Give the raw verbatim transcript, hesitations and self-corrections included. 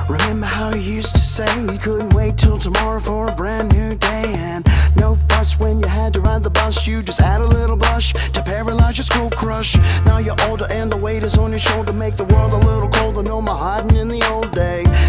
Remember how you used to say you couldn't wait till tomorrow for a brand new day? And no fuss when you had to ride the bus, you just add a little blush to paralyze your school crush. Now you're older and the weight is on your shoulder, make the world a little colder, no more hiding in the old day.